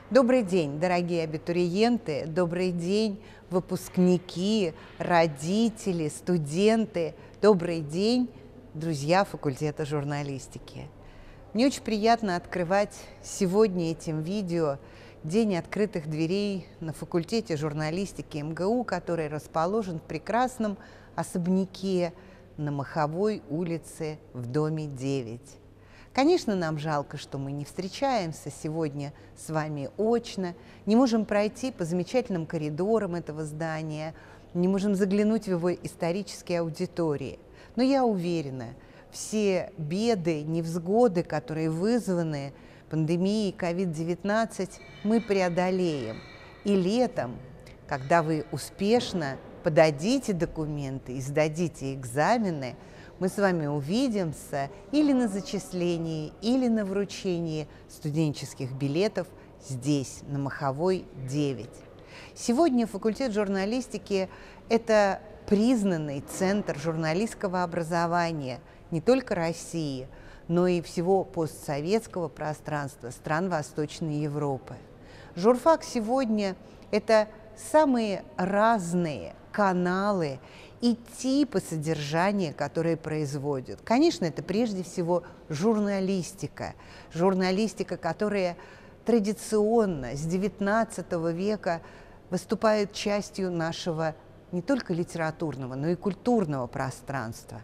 Добрый день, дорогие абитуриенты, добрый день, выпускники, родители, студенты, добрый день, друзья факультета журналистики. Мне очень приятно открывать сегодня этим видео День открытых дверей на факультете журналистики МГУ, который расположен в прекрасном особняке на Маховой улице в доме 9. Конечно, нам жалко, что мы не встречаемся сегодня с вами очно, не можем пройти по замечательным коридорам этого здания, не можем заглянуть в его исторические аудитории. Но я уверена, все беды, невзгоды, которые вызваны пандемией COVID-19, мы преодолеем. И летом, когда вы успешно подадите документы и сдадите экзамены, мы с вами увидимся или на зачислении, или на вручении студенческих билетов здесь, на Маховой 9. Сегодня факультет журналистики – это признанный центр журналистского образования не только России, но и всего постсоветского пространства стран Восточной Европы. Журфак сегодня – это самые разные каналы и типы содержания, которые производят. Конечно, это прежде всего журналистика. Журналистика, которая традиционно с XIX века выступает частью нашего не только литературного, но и культурного пространства.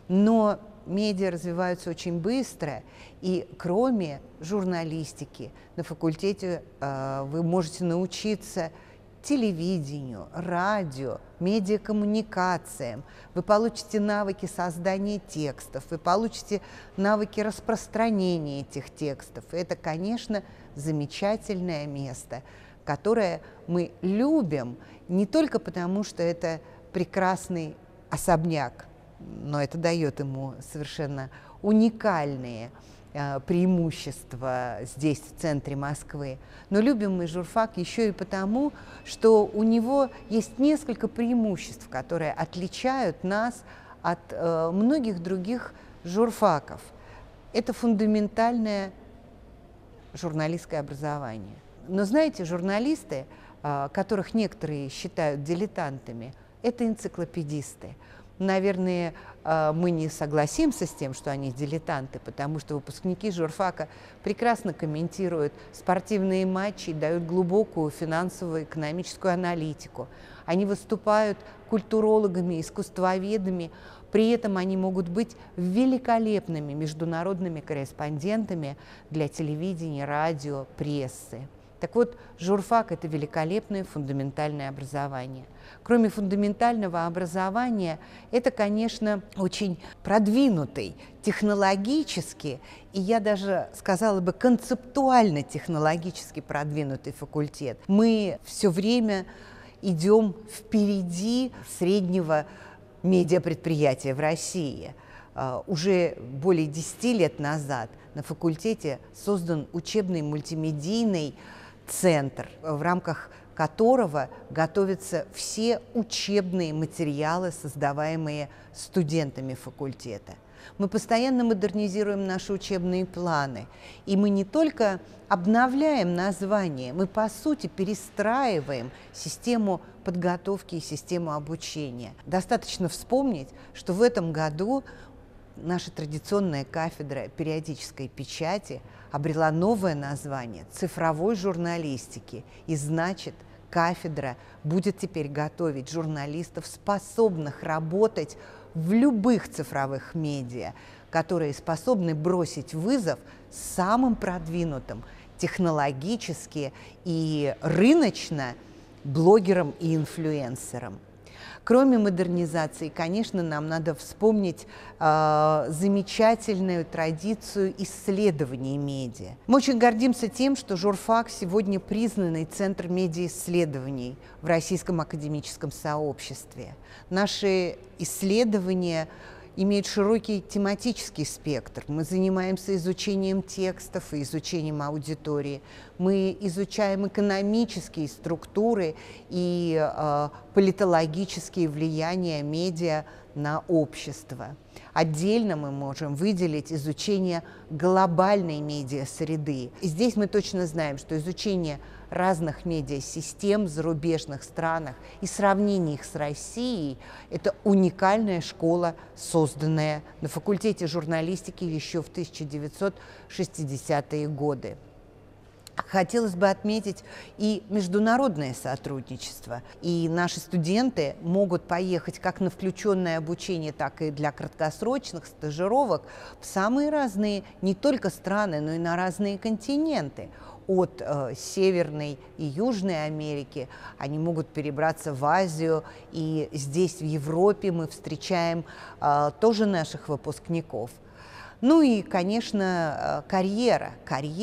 Но медиа развиваются очень быстро, и кроме журналистики на факультете вы можете научиться телевидению, радио, медиакоммуникациям, вы получите навыки создания текстов, вы получите навыки распространения этих текстов. И это, конечно, замечательное место, которое мы любим не только потому, что это прекрасный особняк, но это дает ему совершенно уникальные преимущества здесь, в центре Москвы. Но любим мы журфак еще и потому, что у него есть несколько преимуществ, которые отличают нас от многих других журфаков. Это фундаментальное журналистское образование. Но знаете, журналисты, которых некоторые считают дилетантами, это энциклопедисты. Наверное, мы не согласимся с тем, что они дилетанты, потому что выпускники журфака прекрасно комментируют спортивные матчи и дают глубокую финансовую экономическую аналитику. Они выступают культурологами, искусствоведами, при этом они могут быть великолепными международными корреспондентами для телевидения, радио, прессы. Так вот, журфак – это великолепное фундаментальное образование. Кроме фундаментального образования, это, конечно, очень продвинутый, технологически, и я даже сказала бы концептуально-технологически продвинутый факультет. Мы все время идем впереди среднего медиапредприятия в России. Уже более 10 лет назад на факультете создан учебный мультимедийный центр, в рамках которого готовятся все учебные материалы, создаваемые студентами факультета. Мы постоянно модернизируем наши учебные планы, и мы не только обновляем название, мы, по сути, перестраиваем систему подготовки и систему обучения. Достаточно вспомнить, что в этом году наша традиционная кафедра периодической печати обрела новое название – цифровой журналистики. И значит, кафедра будет теперь готовить журналистов, способных работать в любых цифровых медиа, которые способны бросить вызов самым продвинутым технологически и рыночно блогерам и инфлюенсерам. Кроме модернизации, конечно, нам надо вспомнить замечательную традицию исследований медиа. Мы очень гордимся тем, что журфак сегодня признанный центр медиаисследований в российском академическом сообществе. Наши исследования имеют широкий тематический спектр. Мы занимаемся изучением текстов и изучением аудитории. Мы изучаем экономические структуры и политологические влияния медиа на общество. Отдельно мы можем выделить изучение глобальной медиасреды. И здесь мы точно знаем, что изучение разных медиасистем в зарубежных странах и сравнение их с Россией – это уникальная школа, созданная на факультете журналистики еще в 1960-е годы. Хотелось бы отметить и международное сотрудничество. И наши студенты могут поехать как на включенное обучение, так и для краткосрочных стажировок в самые разные не только страны, но и на разные континенты. От Северной и Южной Америки они могут перебраться в Азию, и здесь, в Европе, мы встречаем тоже наших выпускников. Ну и, конечно, карьера,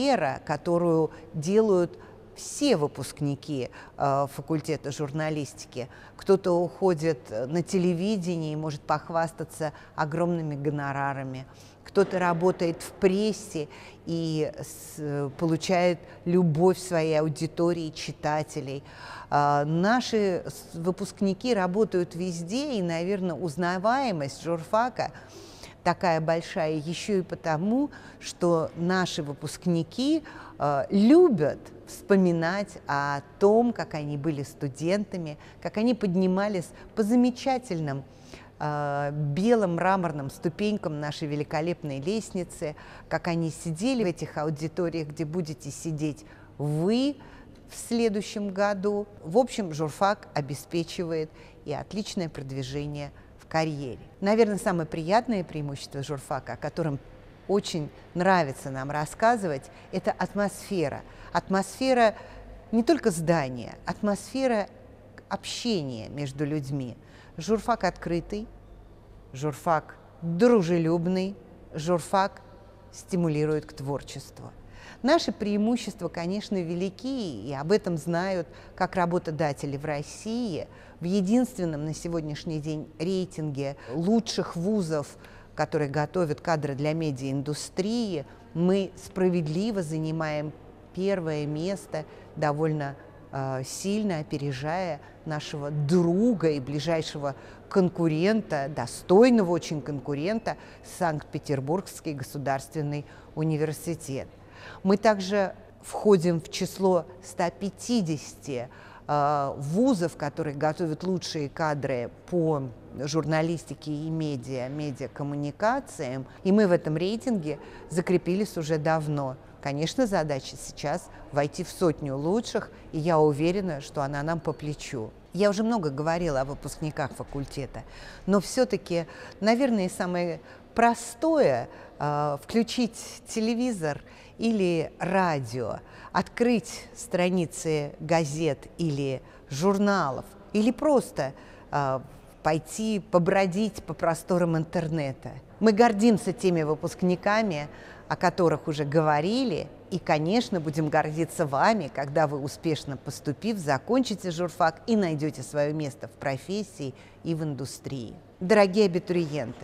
которую делают все выпускники факультета журналистики. Кто-то уходит на телевидение и может похвастаться огромными гонорарами. Кто-то работает в прессе и получает любовь своей аудитории, читателей. Наши выпускники работают везде, и, наверное, узнаваемость журфака такая большая еще и потому, что наши выпускники любят вспоминать о том, как они были студентами, как они поднимались по замечательным белым мраморным ступенькам нашей великолепной лестницы, как они сидели в этих аудиториях, где будете сидеть вы в следующем году. В общем, журфак обеспечивает и отличное продвижение в карьере. Наверное, самое приятное преимущество журфака, о котором очень нравится нам рассказывать, это атмосфера. Атмосфера не только здания, атмосфера общения между людьми. Журфак открытый, журфак дружелюбный, журфак стимулирует к творчеству. Наши преимущества, конечно, велики, и об этом знают как работодатели в России. В единственном на сегодняшний день рейтинге лучших вузов, которые готовят кадры для медиаиндустрии, мы справедливо занимаем первое место, довольно сильно опережая нашего друга и ближайшего конкурента, достойного очень конкурента, Санкт-Петербургский государственный университет. Мы также входим в число 150 вузов, которые готовят лучшие кадры по журналистике и медиакоммуникациям, и мы в этом рейтинге закрепились уже давно. Конечно, задача сейчас войти в 100 лучших, и я уверена, что она нам по плечу. Я уже много говорила о выпускниках факультета, но все-таки, наверное, самое простое включить телевизор или радио, открыть страницы газет или журналов, или просто пойти побродить по просторам интернета. Мы гордимся теми выпускниками, о которых уже говорили, и, конечно, будем гордиться вами, когда вы, успешно поступив, закончите журфак и найдете свое место в профессии и в индустрии. Дорогие абитуриенты,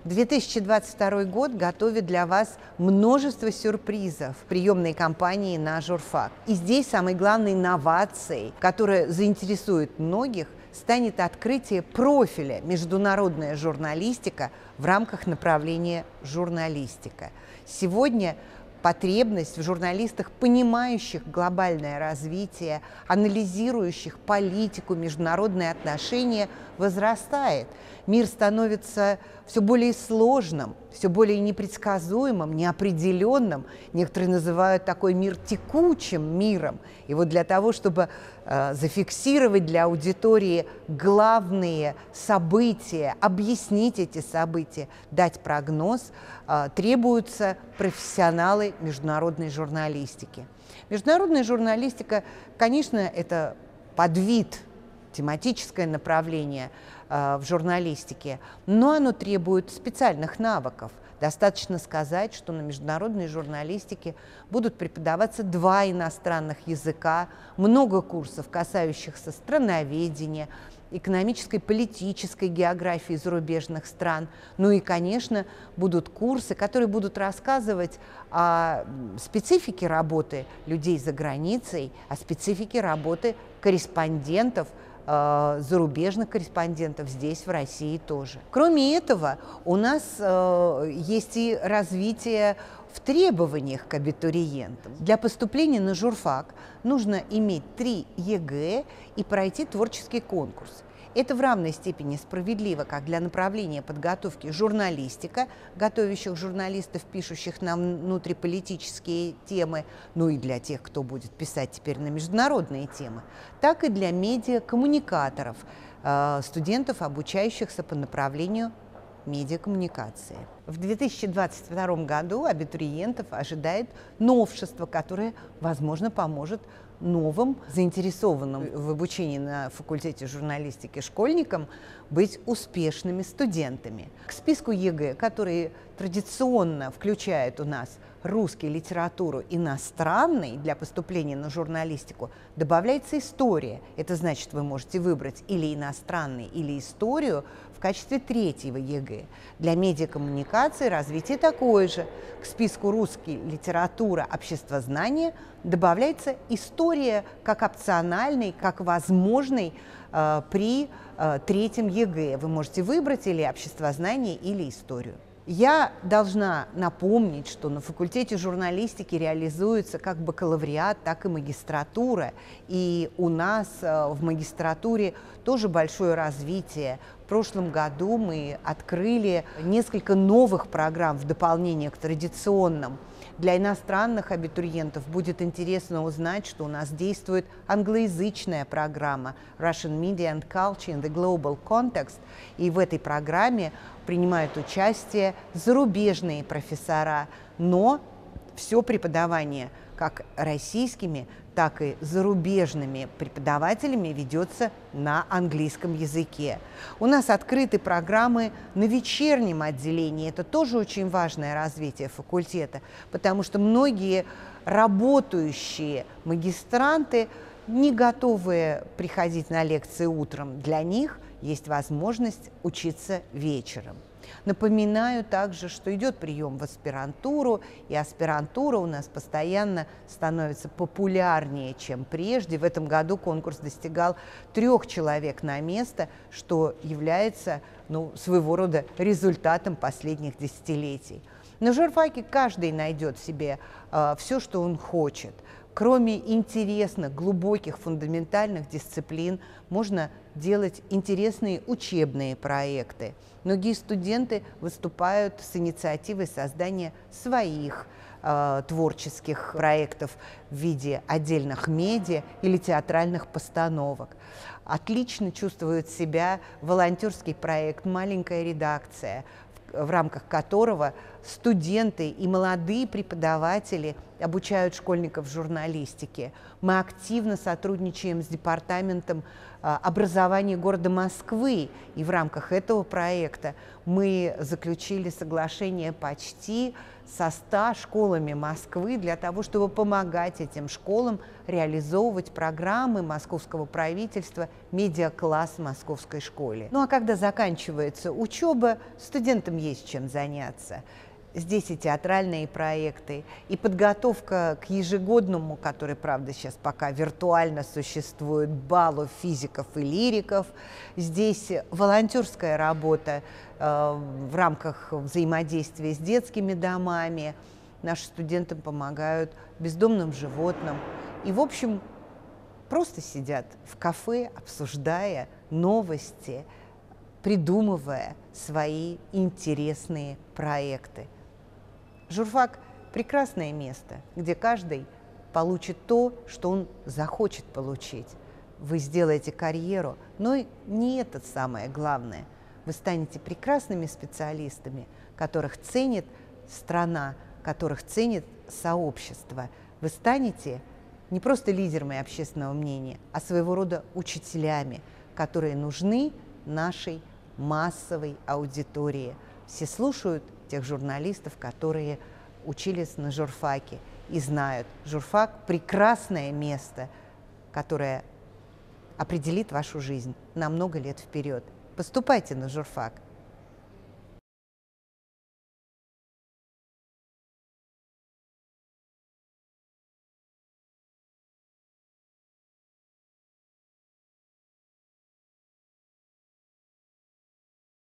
2022 год готовит для вас множество сюрпризов в приемной кампании на журфак. И здесь самой главной инновацией, которая заинтересует многих, станет открытие профиля «Международная журналистика» в рамках направления «Журналистика». Сегодня потребность в журналистах, понимающих глобальное развитие, анализирующих политику, международные отношения, возрастает. Мир становится все более сложным, все более непредсказуемым, неопределенным. Некоторые называют такой мир текучим миром. И вот для того, чтобы зафиксировать для аудитории главные события, объяснить эти события, дать прогноз, требуются профессионалы международной журналистики. Международная журналистика, конечно, это подвид, тематическое направление в журналистике, но оно требует специальных навыков. Достаточно сказать, что на международной журналистике будут преподаваться 2 иностранных языка, много курсов, касающихся страноведения, экономической, политической географии зарубежных стран. Ну и, конечно, будут курсы, которые будут рассказывать о специфике работы людей за границей, о специфике работы корреспондентов зарубежных корреспондентов здесь, в России тоже. Кроме этого, у нас есть и развитие в требованиях к абитуриентам. Для поступления на журфак нужно иметь 3 ЕГЭ и пройти творческий конкурс. Это в равной степени справедливо как для направления подготовки журналистика, готовящих журналистов, пишущих на внутриполитические темы, ну и для тех, кто будет писать теперь на международные темы, так и для медиакоммуникаторов, студентов, обучающихся по направлению медиакоммуникации. В 2022 году абитуриентов ожидает новшество, которое, возможно, поможет новым, заинтересованным в обучении на факультете журналистики школьникам быть успешными студентами. К списку ЕГЭ, которые традиционно включают у нас русский, литературу, иностранный для поступления на журналистику, добавляется история. Это значит, вы можете выбрать или иностранный, или историю в качестве 3-го ЕГЭ. Для медиакоммуникации развитие такое же. К списку русский, литература, обществознание добавляется история как опциональный, как возможный при 3-м ЕГЭ. Вы можете выбрать или обществознание, или историю. Я должна напомнить, что на факультете журналистики реализуется как бакалавриат, так и магистратура. И у нас в магистратуре тоже большое развитие. В прошлом году мы открыли несколько новых программ в дополнение к традиционным. Для иностранных абитуриентов будет интересно узнать, что у нас действует англоязычная программа Russian Media and Culture in the Global Context. И в этой программе принимают участие зарубежные профессора, но все преподавание как российскими, так и зарубежными преподавателями ведется на английском языке. У нас открыты программы на вечернем отделении. Это тоже очень важное развитие факультета, потому что многие работающие магистранты не готовы приходить на лекции утром. Для них есть возможность учиться вечером. Напоминаю также, что идет прием в аспирантуру, и аспирантура у нас постоянно становится популярнее, чем прежде. В этом году конкурс достигал 3 человек на место, что является своего рода результатом последних десятилетий. На журфаке каждый найдет себе все, что он хочет. Кроме интересных, глубоких, фундаментальных дисциплин, можно делать интересные учебные проекты. Многие студенты выступают с инициативой создания своих творческих проектов в виде отдельных медиа или театральных постановок. Отлично чувствует себя волонтерский проект «Маленькая редакция», в рамках которого студенты и молодые преподаватели обучают школьников журналистике. Мы активно сотрудничаем с департаментом образования города Москвы, и в рамках этого проекта мы заключили соглашение почти со 100 школами Москвы для того, чтобы помогать этим школам реализовывать программы московского правительства «Медиакласс в московской школе». Ну а когда заканчивается учеба, студентам есть чем заняться. Здесь и театральные проекты, и подготовка к ежегодному, который, правда, сейчас пока виртуально существует, балу физиков и лириков. Здесь волонтерская работа в рамках взаимодействия с детскими домами. Наши студентам помогают бездомным животным. И, в общем, просто сидят в кафе, обсуждая новости, придумывая свои интересные проекты. Журфак – прекрасное место, где каждый получит то, что он захочет получить. Вы сделаете карьеру, но не это самое главное. Вы станете прекрасными специалистами, которых ценит страна, которых ценит сообщество. Вы станете не просто лидерами общественного мнения, а своего рода учителями, которые нужны нашей массовой аудитории. Все слушают тех журналистов, которые учились на журфаке и знают, журфак – прекрасное место, которое определит вашу жизнь на много лет вперед. Поступайте на журфак.